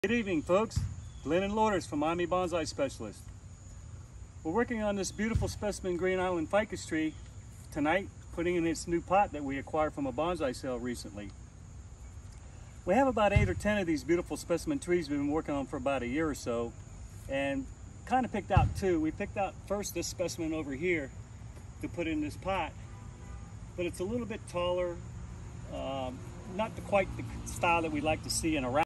Good evening, folks. Glenn and Lourdes from Miami Bonsai Specialist. We're working on this beautiful specimen Green Island ficus tree tonight, putting in its new pot that we acquired from a bonsai sale recently. We have about 8 or 10 of these beautiful specimen trees we've been working on for about a year or so, and kind of picked out 2. We picked out first this specimen over here to put in this pot, but it's a little bit taller, not quite the style that we like to see in a round